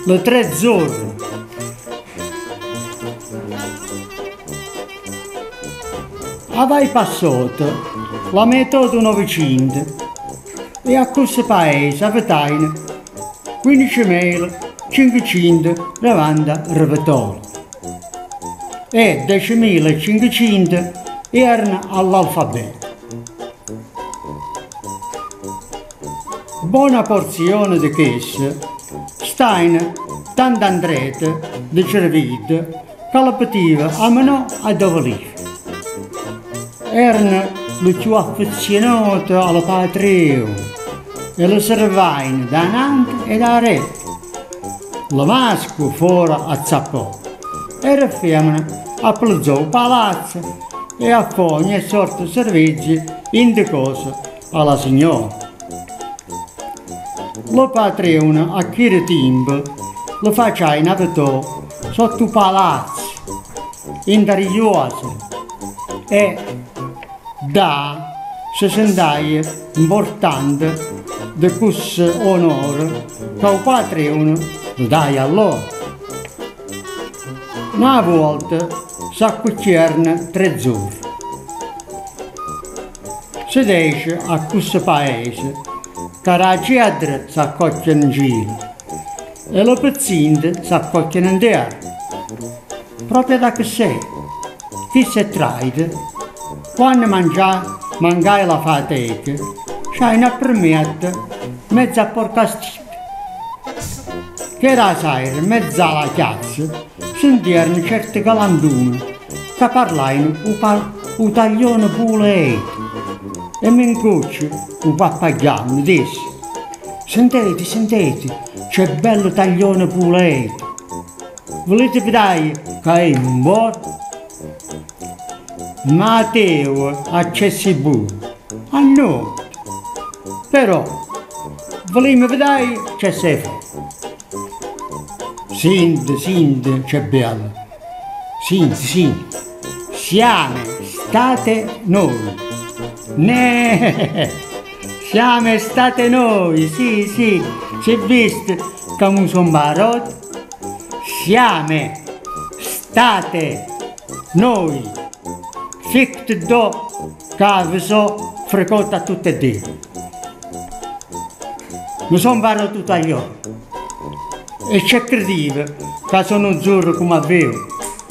le tre zorre. Avai passato la metà Novecento e a questo paese avevano 15.590 rivettori e 10.500 erano all'alfabeto. Buona porzione di queste stanno tanto andrete di cervito che la pativa a meno a dove erano le più affezionate alla patria e le servavano da Nantes e da Re. La maschera fuori a zappò e la femmina appoggiò il palazzo e a ogni sorta di servizi indicosa alla signora. La patrona a chi tempo lo faceva in abito sotto il palazzo, in Dariglioso, e da si sentiva importante di questo onore che il patrono lo dava a loro. Una volta si acquicciarono tre zorri. Si dice a questo paese che la cedra si accocchiano in giro e le pezzine si accocchiano in terra. Proprio da che sei, chi si traita, quando mangiai la fatica, c'hai una permetta mezza a porcastippi. Che la sera, mezza alla piazza, sentirono certe galandune che parlavano un taglione puleto. E mi incoccio un pappagallo disse: sentite, c'è bello taglione puleto. Volete vedere che è un buono? Matteo accessi buono. Ah no, però volete vedere che sei fatto. Senti, c'è bello. Senti, siamo state noi. Siamo state noi, sì, si è visto che mi sono barotto? Siamo state noi, fitte do che vi so frequenta tutte e due. Mi sono barotto tutto agli occhi e c'è credeva che sono azzurro come avevo.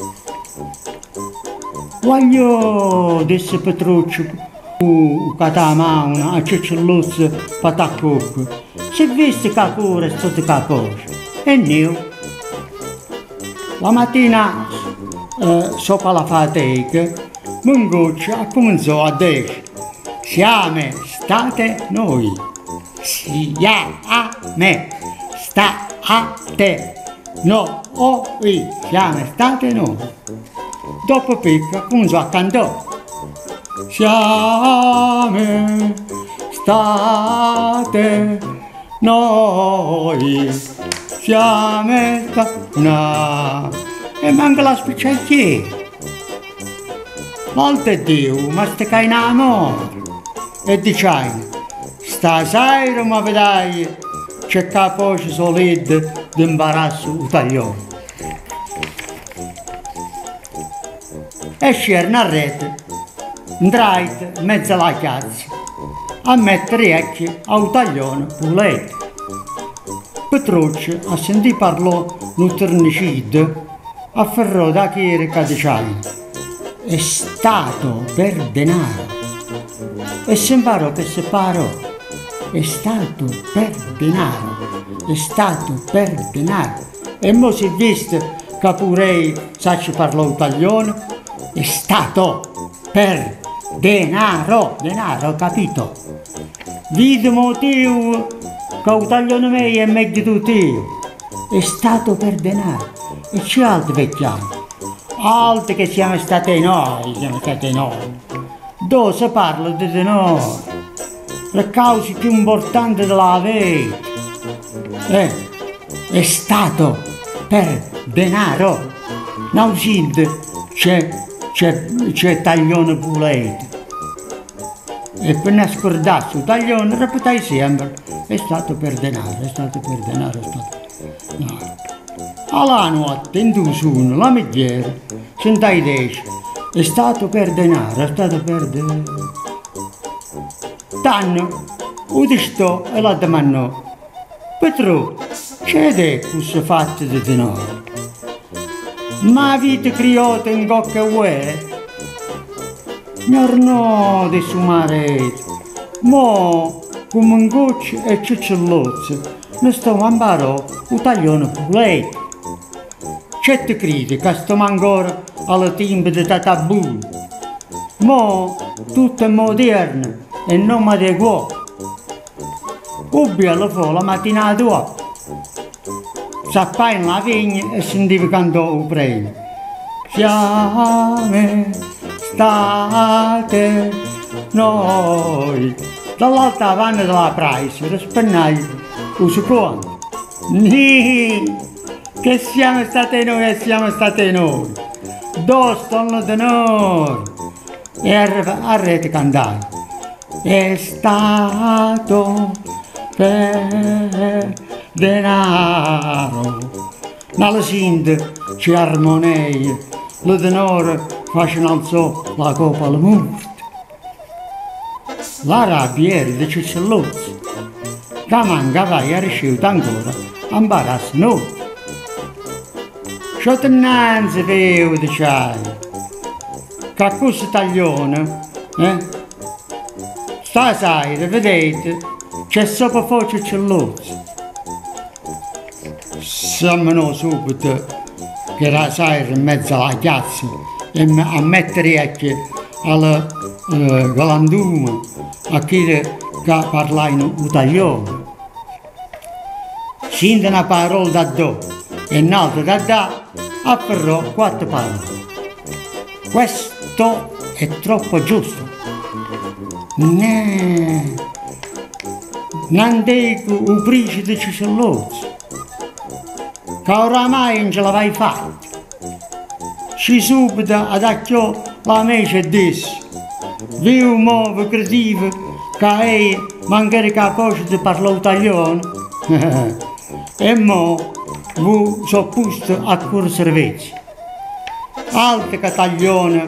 Voglio, disse Petruccio, che da mano a ciccioluzzo patacocco, si viste che pure è stato caposo. E io, la mattina, sopra la fatica, Mungoccia ha cominciato a dire: siamo state noi. Siamo state noi. Siamo state noi. Dopo picca cominciò a cantare: siamo state noi, siamo state. E manca la specialità. Volta Dio, ma stai in amore. E dicendo: stasera mi vedrai c'è capoce solido di imbarazzo italiano. E c'era a rete, andrai in mezzo alla piazza a mettere occhi al taglione puleto. Petruccio, a sentire parlare un ternicide, afferrò da chiere che diceva: è stato per denaro. E si imparò che si parò: è stato per denaro, è stato per denaro. E mo si è visto che pure sa ci parlò italiano: è stato per denaro, capito? Vide motivo che l'italiano mio è meglio di te, è stato per denaro. E c'è altri vecchiani, altri che siamo stati noi. Dove si parla di denaro, le cause più importanti della vita. È stato per denaro. Non sente, c'è taglione puleto. E per non scordarsi il taglione, ripetai sempre: è stato per denaro, è stato per denaro, è stato. No. Alla notte, in due suono, la migliere, sentai dice, è stato per denaro, è stato per denaro. Tanno, udistò e la domandò, Petro, c'è questo fatto di denaro? Ma avete creato in cocca uè? No, di suo marito, mo come un goccio e cicciolozzo, ne sto a imparare un taglione puletto. C'è te credi che stiamo ancora alla timba di tatabù? Mo tutto è moderno e non mi adeguato. Ubbi alla folla mattina dopo. Sappai in la vigna e sentivo cantare un prego. Siamo state noi. Dall'altra vanna della Price, rispennai un secondo. Che siamo state noi e siamo state noi. Dove stanno di noi? E arrete cantare. È stato per denaro. Nella Sinde c'è armonia, le denaro facciano alzò la coppa alla morte. La rabbia era di Cicciolozzi, che mancava e era riuscito ancora a impararsi noi. C'ho tenenza vedo di c'hai, che questo taglione, stasera, vedete, c'è sopra fuoco Cicciolozzi. Siamo subito che era sai in mezzo alla piazza e a mettere anche al galantume a chi che parla in italiano. Scende una parola da do e un'altra da afferrò 4 parole. Questo è troppo giusto. Non dico un principe di Cicciolozzi, che oramai non ce l'avai fatta. Ci subito ad acchiò la mece e disse, vi un modo creativo che è magari capace di parlare italiano e mo vi sono posto a cuore servizio. Altro che taglione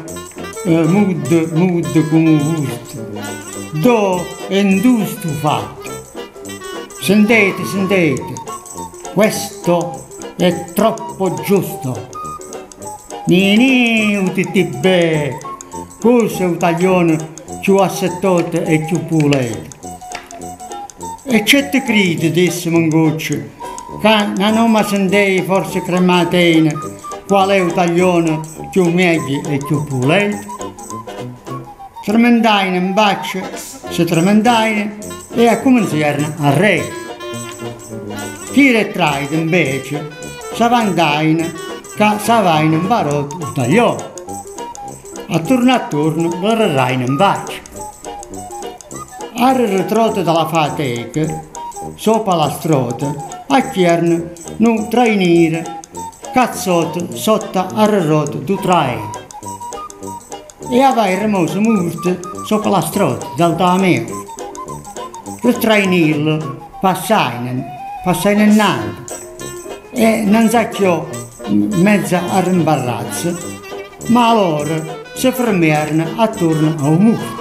mudo come gusto, do e industo fatto. Sentite, questo è troppo giusto. Nini, utitibè, questo è un taglione più assettoso e più pulito. E c'è te credi, disse Mangoccio, che non mi sentei forse crematina qual è un taglione più meglio e più pulito? Tremendaina in baccia, se tremendaina e a cominciare a re. Chi retraide invece, s'avandaina, che s'avaina in barotto un taglione. A turno lo rerai in baccia. Al ritroto dalla fatica, sopra la strada, a chierne, non trainire, cazzotto sotto al rotto du trae. E aveva rimosso morte sopra la strada dal damero. Per trainirlo passai innanzi e non sacchiò mezza arrimbarrazza, ma allora si fermarono attorno a un muro.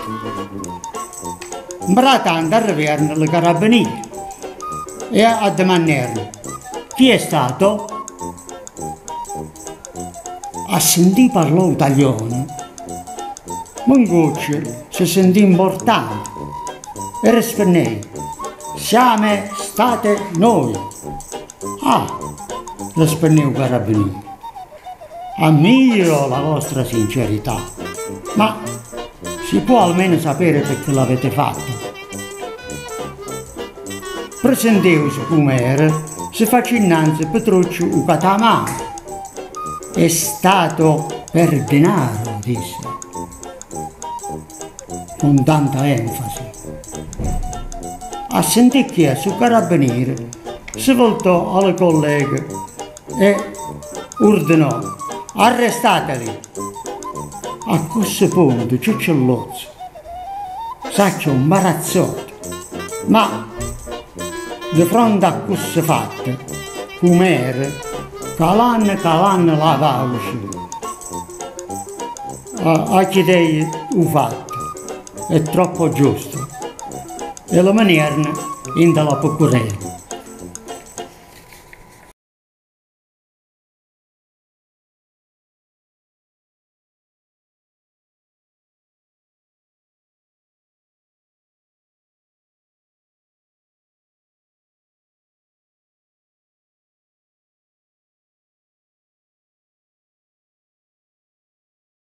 Bratando arrivarono le carabinieri e a domandare chi è stato? A sentire parlare italiano, Mangoccio si sentì importante e rispondì, siamo state noi. Ah, rispondì il carabiniere, ammiro la vostra sincerità, ma si può almeno sapere perché l'avete fatto. Presenteusi come era, si faceva innanzi Petruccio un catamano. È stato per denaro, disse, con tanta enfasi. A sentire che sul carabiniere si voltò alle colleghe e ordinò, arrestateli. A questo punto Cicciolozzi s'acciò imbarazzato, ma di fronte a queste fatte com'era, calanno la voce. A chi dei ho fatto, è troppo giusto. E la maniera in della procuretta.